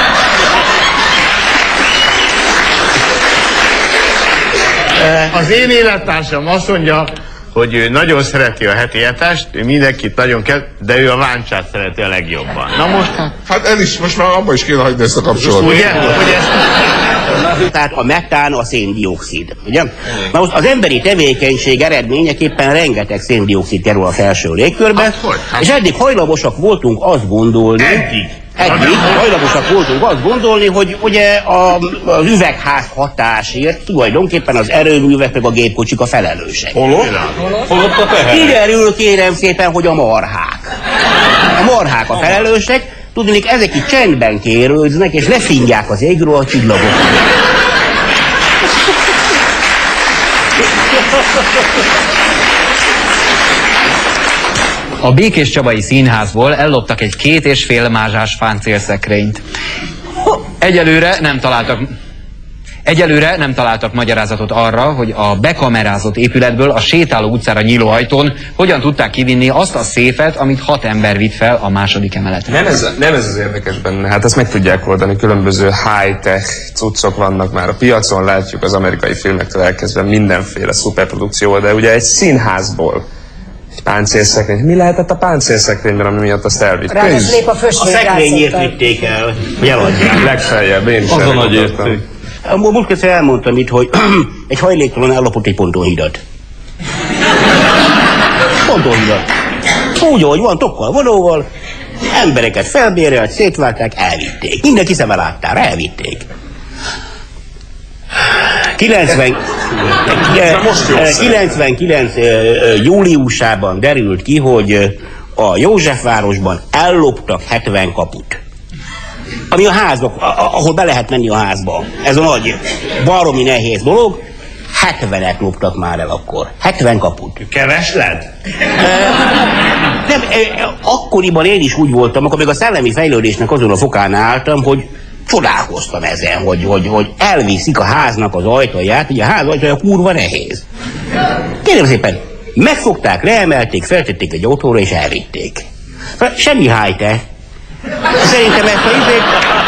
Az én élettársam azt mondja, hogy ő nagyon szereti a heti etest, ő mindenkit nagyon kell, de ő a láncsát szereti a legjobban. Na most... Hát el is, most már abban is kéne hagyni ezt a kapcsolatot. Ugye? Tehát a metán a széndioxid, ugye? Na most az emberi tevékenység eredményeképpen rengeteg széndioxid kerül a felső légkörbe, és eddig hajlamosak voltunk azt gondolni, hajlamosak voltunk azt gondolni, hogy ugye az üvegház hatásért tulajdonképpen az erőművek meg a gépkocsik a felelősek. Holott a teher. Kiderül kérem szépen, hogy a marhák. A marhák a felelősek, tudnék, ezek itt csendben kérődznek, és lefingják az égről a csillagokat. A Békés Csabai Színházból elloptak egy 2,5 mázsás páncélszekrényt. Egyelőre nem találtak magyarázatot arra, hogy a bekamerázott épületből a sétáló utcára nyíló ajtón hogyan tudták kivinni azt a széfet, amit 6 ember vitt fel a második emeletre. Nem ez az érdekes benne, hát ezt meg tudják oldani, különböző high-tech cuccok vannak már a piacon, látjuk az amerikai filmektől elkezdve mindenféle szuperprodukció, de ugye egy színházból egy páncélszekrény. Mi lehetett a páncélszekrényben, ami miatt azt elvitték? A szekrényért vitték el, hogy eladják. Legfeljebb, én is. Az a nagy érték. Múlt egyszer elmondtam itt, hogy egy hajléktalan ellopott egy pontonhidat. Pontonhidat. Úgy, ahogy van, tokkal, vonóval, embereket felbérelt, szétvágták, elvitték. Mindenki szeme láttára, elvitték. 99 júliusában derült ki, hogy a Józsefvárosban elloptak 70 kaput. Ami a házak, ahol be lehet menni a házba. Ez a nagy, baromi nehéz dolog. 70-et loptak már el akkor. 70 kaput. Kevesled? Nem, akkoriban én is úgy voltam, akkor még a szellemi fejlődésnek azon a fokán álltam, hogy csodálkoztam ezen, hogy elviszik a háznak az ajtaját, ugye a ház ajtaja kurva nehéz. Kérem szépen, megfogták, leemelték, feltették egy autóra és elvitték. Semmi high-tech. Szerintem ezt a izét...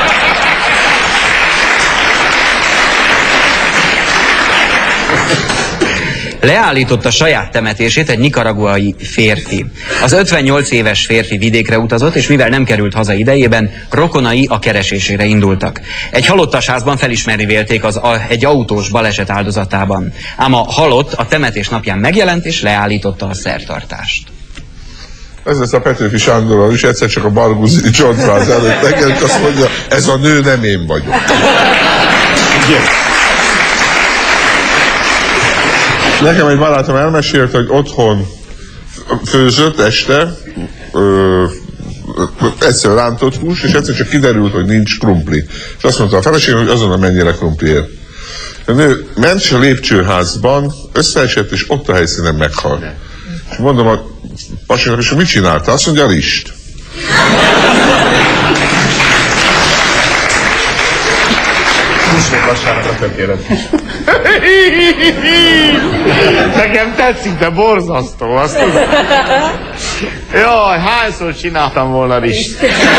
Leállította saját temetését egy nikaraguai férfi. Az 58 éves férfi vidékre utazott, és mivel nem került haza idejében, rokonai a keresésére indultak. Egy halottas házban felismerni vélték egy autós baleset áldozatában. Ám a halott a temetés napján megjelent, és leállította a szertartást. Ez lesz a Petőfi Sándorral is, egyszer csak a Barguzi csontváz előtt megjelent, azt mondja, ez a nő nem én vagyok. Nekem egy barátom elmesélt, hogy otthon főzött este, egyszer rántott hús, és egyszer csak kiderült, hogy nincs krumpli. És azt mondta a feleségem, hogy azonnal menjél a krumpliért. A nő ment a lépcsőházban, összeesett, és ott a helyszínen meghalt. És mondom a pasinak, és mit csinálta? Azt mondja, rist. Húsvét vasárnap a tökéletes. Nekem tetszik, de borzasztó, azt tudom. Jaj, hányszor csináltam volna rist.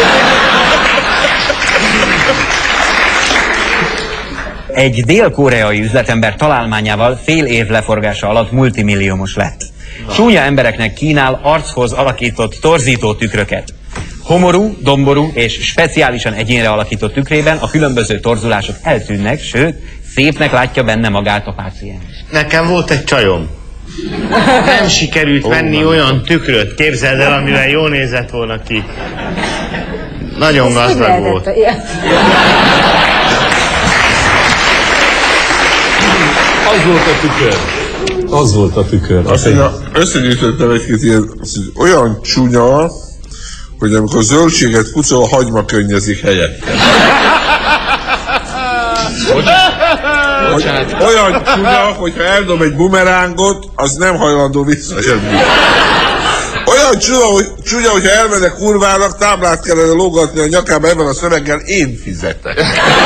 Egy dél-koreai üzletember találmányával fél év leforgása alatt multimilliómos lett. Csúnya embereknek kínál archoz alakított torzító tükröket. Homorú, domború és speciálisan egyénre alakított tükrében a különböző torzulások eltűnnek, sőt, szépnek látja benne magát a páciens. Nekem volt egy csajom. Nem sikerült venni olyan tükröt, képzeld el, amivel jól nézett volna ki. Nagyon gazdag volt. Az volt a tükör. Az volt a tükör. Azt mondja, összegyűjtöttem egy-két ilyen, olyan csúnya, hogy amikor zöldséget pucol, a hagyma könnyezik helyette. Olyan csúnya, hogyha eldob egy bumerángot, az nem hajlandó visszajönni. Olyan csúnya, hogyha elmennek kurvának, táblát kellene lógatni a nyakába ebben a szöveggel, én fizetek.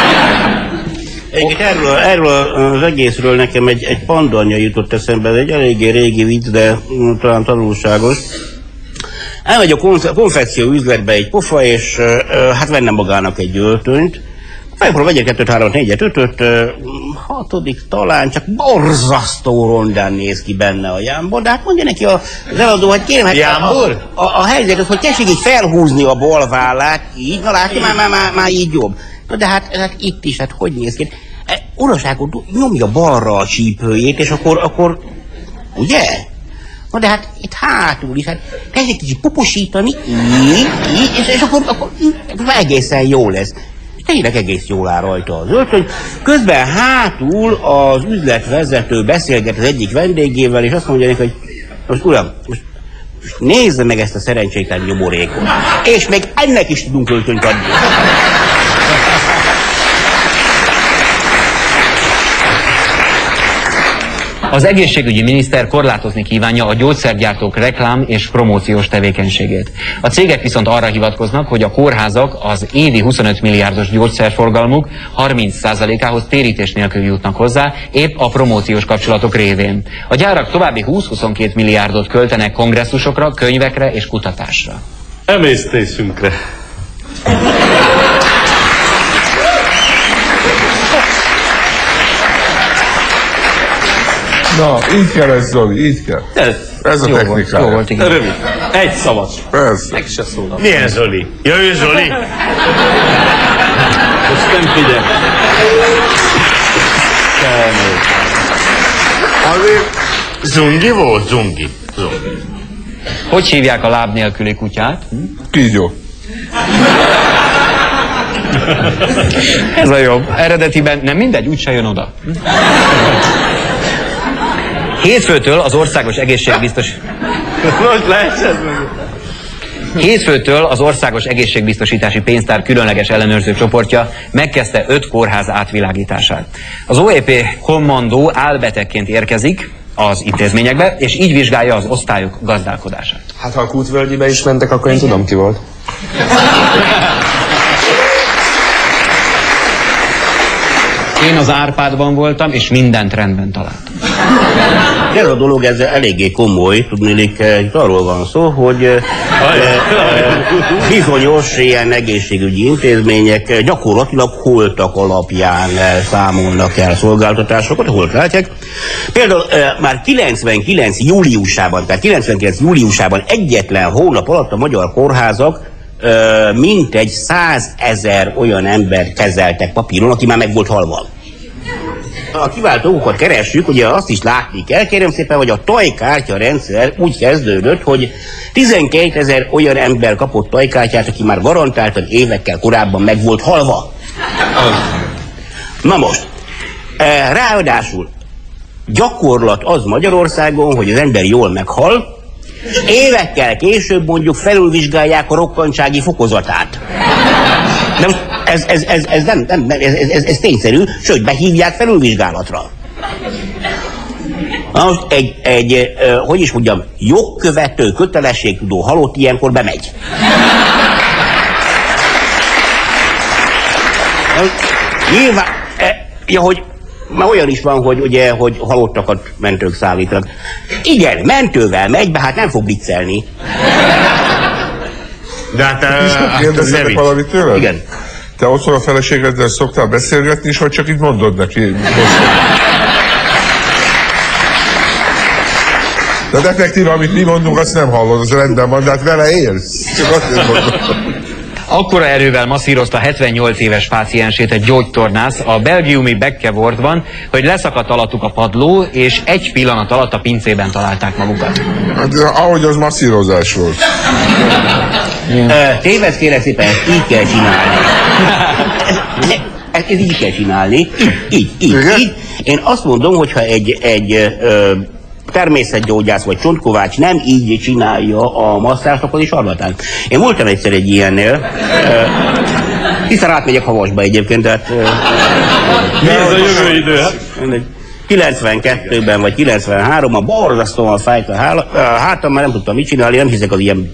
Erről az egészről nekem egy pandanya jutott eszembe, ez egy eléggé régi vicc, de talán tanulságos. Elmegy a konfekció üzletbe egy pofa, és hát venne magának egy öltönyt. Megpróbál vegyek 2, 3, 4, 5, 6. talán, csak borzasztó rondán néz ki benne a jámbor, de hát mondja neki az eladó, hogy kérem, hát a helyzet az, hogy tessék így felhúzni a bal vállát, így, na látja, már így jobb. Na de hát itt is, hát hogy néz ki? Uraságot nyomja balra a csípőjét, és akkor ugye? Na de hát itt hátul is, hát kezdjék kicsit puposítani, így, és akkor egészen jó lesz. Tényleg egész jól áll rajta az öltöny. Közben hátul az üzletvezető beszélget az egyik vendégével, és azt mondja neki, hogy most uram, most nézze meg ezt a szerencsétlen nyomorékot. És még ennek is tudunk öltönyt adni. Az egészségügyi miniszter korlátozni kívánja a gyógyszergyártók reklám és promóciós tevékenységét. A cégek viszont arra hivatkoznak, hogy a kórházak az évi 25 milliárdos gyógyszerforgalmuk 30%-ához térítés nélkül jutnak hozzá, épp a promóciós kapcsolatok révén. A gyárak további 20-22 milliárdot költenek kongresszusokra, könyvekre és kutatásra. Emésztésünkre. Na, így kell ez, Zoli, így kell. Ez a technikája. Jó volt, igen. Rövid. Egy szavas. Persze. Meg se szólal. Milyen Zoli? Ja, ő Zoli? Most nem figyel. Azért... Zungi volt? Zungi. Hogy hívják a láb nélküli kutyát? Kígyó. Ez a jobb. Eredetiben nem mindegy, úgyse jön oda. Hétfőtől az országos Hétfőtől az Országos Egészségbiztosítási Pénztár különleges ellenőrző csoportja megkezdte 5 kórház átvilágítását. Az OEP kommandó álbetegként érkezik az intézményekbe, és így vizsgálja az osztályok gazdálkodását. Hát ha a Kútvölgyibe is mentek, akkor én tudom, ki volt. Én az Árpádban voltam, és mindent rendben találtam. Ez a dolog ez eléggé komoly, tudnélik, itt arról van szó, hogy bizonyos ilyen egészségügyi intézmények gyakorlatilag holtak alapján számolnak el szolgáltatásokat, holt látják. Például már 99 júliusában egyetlen hónap alatt a magyar kórházak mintegy 100 000 olyan ember kezeltek papíron, aki már meg volt halva. A kiváltó okokat keressük, ugye azt is látni kell, kérem szépen, hogy a tajkártya rendszer úgy kezdődött, hogy 12 000 olyan ember kapott tajkártyát, aki már garantáltan évekkel korábban meg volt halva. Na most, ráadásul gyakorlat az Magyarországon, hogy az ember jól meghal, és évekkel később mondjuk felülvizsgálják a rokkantsági fokozatát. De most ez tényszerű, sőt, behívják felülvizsgálatra. Na most hogy is mondjam, jogkövető, kötelességtudó halott ilyenkor bemegy. Nyilván, hogy már olyan is van, hogy ugye, hogy halottakat mentők szállítanak. Igen, mentővel megy be, hát nem fog viccelni. De hát... Kérdezzetek valamit tőled? Igen. Te otthon a feleségeddel szoktál beszélgetni, és vagy csak így mondod neki? De effektíve, amit mi mondunk, azt nem hallod, az rendben van, de hát vele élsz. Csak azt mondom. Akkora erővel masszírozta 78 éves páciensét egy gyógytornász a belgiumi Bekkevoortban, hogy leszakadt alattuk a padló, és egy pillanat alatt a pincében találták magukat. Hát, ahogy az masszírozás volt. Tévedsz, kérek szépen, ezt így kell csinálni. Ez így kell csinálni. Így. Én azt mondom, hogyha egy természetgyógyász vagy csontkovács nem így csinálja a masszást, akkor is arlatán. Én voltam egyszer egy ilyennél, hiszen átmegyek Havasba egyébként, tehát... Mi ez a jövő idő? 92-ben vagy 93-ban borzasztóan fájt a hátam, már nem tudtam mit csinálni, nem hiszek az ilyen...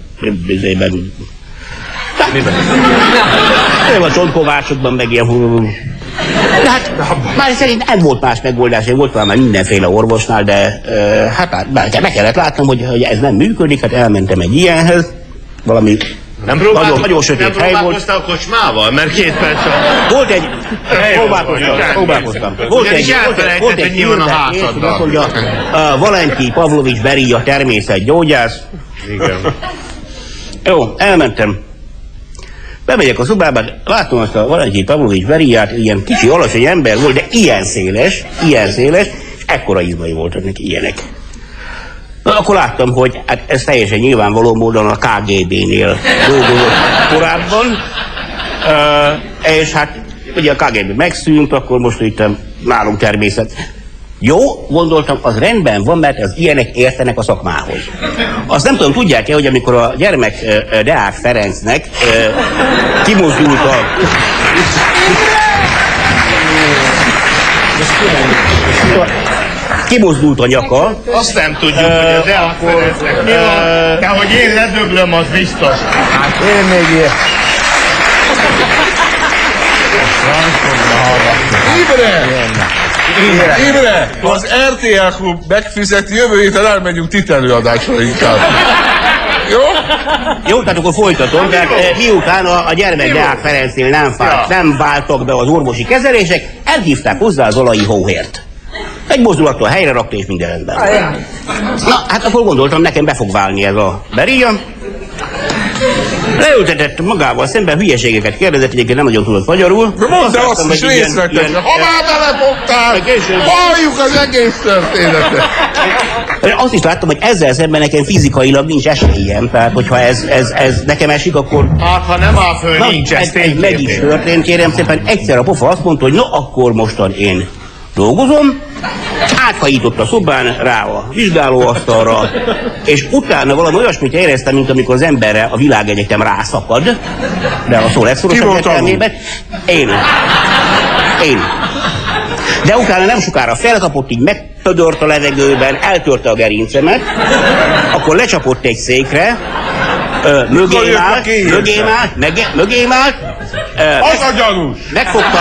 Nem a csontkovácsokban meg ilyen... De hát már szerint nem volt más megoldás, én voltam már mindenféle orvosnál, de hát be kellett látnom, hogy ez nem működik, hát elmentem egy ilyenhez, valami nagyon sötét hely volt. Nem a kocsmával, mert 2 perc... Volt egy... Próbálkoztam. Volt egy azt mondja, Valentij Pavlovics Berija természetgyógyász. Igen. Jó, elmentem. Bemegyek a szobába, látom azt a Valentij Pavlovics Beriját, ilyen kicsi, alacsony ember volt, de ilyen széles, és ekkora izmai voltak neki ilyenek. Na, akkor láttam, hogy hát ez teljesen nyilvánvaló módon a KGB-nél dolgozott korábban, és hát ugye a KGB megszűnt, akkor most itt nálunk természet. Jó, gondoltam, az rendben van, mert az ilyenek értenek a szakmához. Azt nem tudom, tudják-e, hogy amikor a gyermek Deák Ferencnek kimozdult a... Kimozdult a nyaka. Azt nem tudjuk, hogy az elfereznek mi van, de hogy én ledöglöm, az biztos. Hát én még ilyen. Imre! Az RTL Klub megfizeti, jövő héten elmegyünk titelőadásra inkább. Jó? Jó, tehát akkor folytatom, tehát miután a gyermek Deák Ferencnél nem váltak be az orvosi kezelések, elhívták hozzá az Zalai hóhért. Egy mozdulattól helyre rakta, és minden rendben. Na, hát akkor gondoltam, nekem be fog válni ez a beria. Leültetett magával szemben, hülyeségeket kérdezett, egyébként nem nagyon tudott magyarul. De mondd el azt is részletesen, ha már belefogtál, halljuk az egész történetet. Azt is láttam, hogy ezzel szemben nekem fizikailag nincs esélyem, tehát hogyha ez nekem esik, akkor... Hát, ha nem áll föl, nincs, ez meg is történt, kérem szépen, egyszer a pofa azt mondta, hogy no, akkor mostan én dolgozom, áthajított a szobán rá a vizsgálóasztalra, és utána valami olyasmit éreztem, mint amikor az emberre a világegyetem rászakad, de a szó legszorosabb értelmében. Én. De utána nem sokára felkapott, így megtödört a levegőben, eltörte a gerincemet, akkor lecsapott egy székre, mögém állt, az a gyanús! megfogta,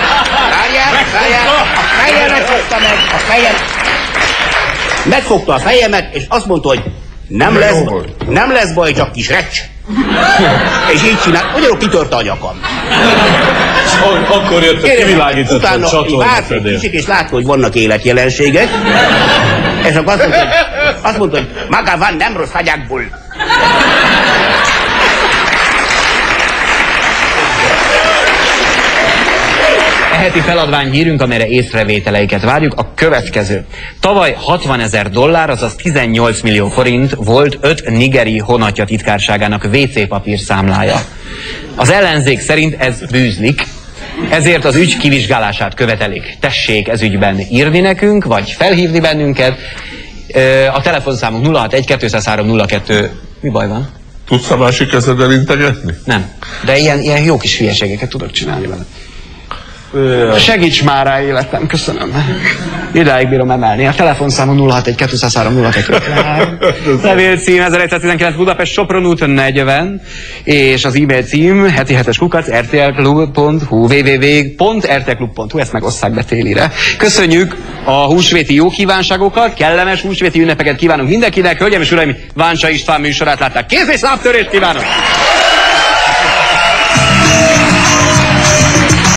megfogta a fejemet, és azt mondta, hogy nem lesz baj, csak kis recs. És így csinált, magyarul kitörte a nyakam. Akkor jött a kivilágított a csatornafedél. És látta, hogy vannak életjelenségek. És akkor azt mondta, hogy maga van nem rossz hagyákból. Heti feladványhírünk, amelyre észrevételeiket várjuk, a következő. Tavaly $60,000, azaz 18 millió forint volt 5 nigeri honatja titkárságának WC papír számlája. Az ellenzék szerint ez bűzlik, ezért az ügy kivizsgálását követelik. Tessék ez ügyben írni nekünk, vagy felhívni bennünket. A telefonszámunk 061-203-02. Mi baj van? Tudsz a másik kezeddel integetni? Nem, de ilyen jó kis hülyeségeket tudok csinálni vele. Segíts már rá életem, köszönöm. Idáig bírom emelni. A telefonszámom 061-203-02. Levélcím 1119 Budapest, Sopron út 40, és az e-mail cím heti7-kukac.rtlklub.hu, www.rtlklub.hu, ezt megosszák be télire. Köszönjük a húsvéti jó kívánságokat, kellemes húsvéti ünnepeket kívánunk mindenkinek. Hölgyeim és uraim, Váncsa István műsorát látták. Kéz és lábtörést kívánok!